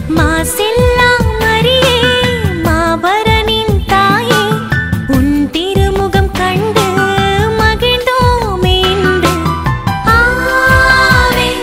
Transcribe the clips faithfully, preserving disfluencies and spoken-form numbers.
மாசில்லா மரியே மாபரனின் தாயே உன் திருமுகம் கண்டு மகிழ்ந்தோமே இன்று. ஆவே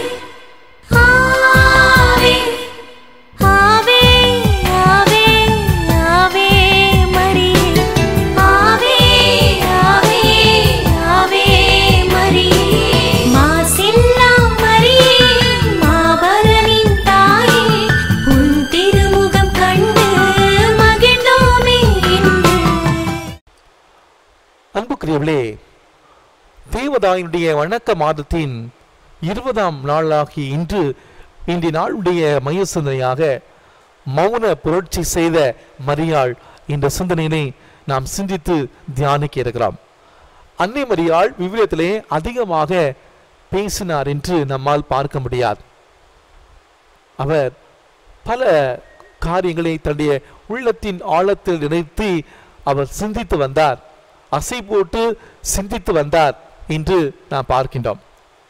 ஆவே ஆவே ஆவே ஆவே மரியே ஆவே ஆவே ஆவே மரியே மாசில்லா மரியே மாபரனின் தாயே உன் திருமுகம் கண்டு மகிழ்ந்தோமே இன்று. அன்புக்குரியவர்களே, தேவதாயினுடைய வணக்க மாதத்தின் இருபதாம் நாளாகி இன்று இன்றைய நாளுடைய மைய சிந்தனையாக மௌன புரட்சி செய்த மரியாள் என்ற சிந்தனையினை நாம் சிந்தித்து தியானிக்க இருக்கிறோம். அன்னை மரியாள் விவிலியத்திலே அதிகமாக பேசினார் என்று நம்மால் பார்க்க முடியாது. அவர் பல காரியங்களை தன்னுடைய உள்ளத்தின் ஆழத்தில் நினைத்து அவர் சிந்தித்து வந்தார், அசை போட்டு சிந்தித்து வந்தார் என்று நாம் பார்க்கின்றோம்.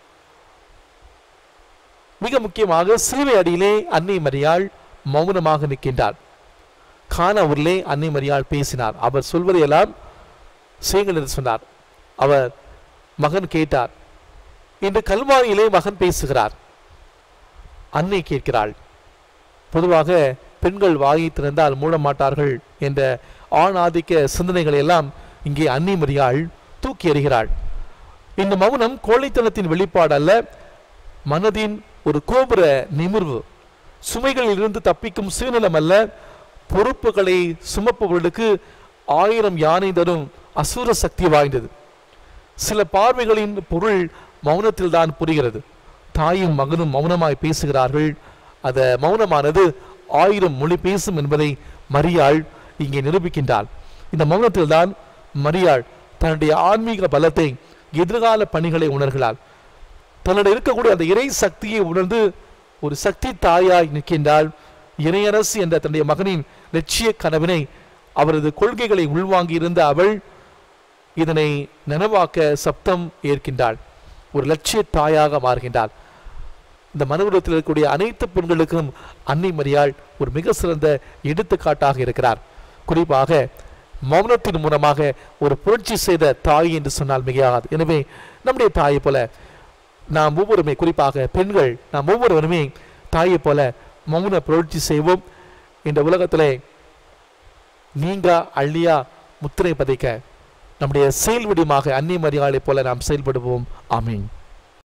மிக முக்கியமாக சிலுவை அடியிலே அன்னை மரியாள் மௌனமாக நிற்கின்றார். கானா ஊரிலே அன்னை மரியாள் பேசினார். அவர் சொல்வதையெல்லாம் செய்யுங்கள் என்று சொன்னார். அவர் மகன் கேட்டார். இன்று கல்வாரியிலே மகன் பேசுகிறார். அன்னை கேட்கிறாள். பொதுவாக பெண்கள் வாயை திறந்தால் மூட மாட்டார்கள் என்ற ஆண் ஆதிக்க சிந்தனைகளை எல்லாம் இங்கே அன்னை மரியாள் தூக்கி எறிகிறாள். இந்த மௌனம் கோழைத்தனத்தின் வெளிப்பாடு அல்ல, மனதின் ஒரு கோபுர நிமிர்வு. சுமைகளில் இருந்து தப்பிக்கும் சுயநலம் அல்ல, பொறுப்புகளை சுமப்பவர்களுக்கு ஆயிரம் யானை தரும் அசுர சக்தி வாய்ந்தது. சில பார்வைகளின் பொருள் மௌனத்தில் தான் புரிகிறது. தாயும் மகனும் மௌனமாய் பேசுகிறார்கள். அந்த மௌனமானது ஆயிரம் மொழி பேசும் என்பதை மரியாள் இங்கே நிரூபிக்கின்றாள். இந்த மௌனத்தில் தான் மரியாள் தன்னுடைய ஆன்மீக பலத்தை, எதிர்கால பணிகளை உணர்கிறாள். தன்னுடைய இருக்கக்கூடிய அந்த இறை சக்தியை உணர்ந்து ஒரு சக்தி தாயாய் நிற்கின்றாள். இறையரசு என்ற தன்னுடைய மகனின் லட்சிய கனவினை, அவரது கொள்கைகளை உள்வாங்கி இருந்த அவள் இதனை நனவாக்க சப்தம் ஏற்கின்றாள். ஒரு லட்சிய தாயாக மாறுகின்றாள். இந்த மனுகுலத்தில் இருக்கக்கூடிய அனைத்து பெண்களுக்கும் அன்னை மரியாள் ஒரு மிக சிறந்த எடுத்துக்காட்டாக இருக்கிறார். குறிப்பாக மௌனத்தின் மூலமாக ஒரு புரட்சி செய்த தாய் என்று சொன்னால் மிகையாகாது. எனவே நம்முடைய தாயை போல நாம் ஒவ்வொருமே, குறிப்பாக பெண்கள் நாம் ஒவ்வொருவருமே தாயை போல மௌன புரட்சி செய்வோம். இந்த உலகத்திலே நீங்கா அள்ளியா முத்திரை பதிக்க நம்முடைய செயல் வடிவமாக அன்னை மரியாளை போல நாம் செயல்படுவோம். ஆமீன்.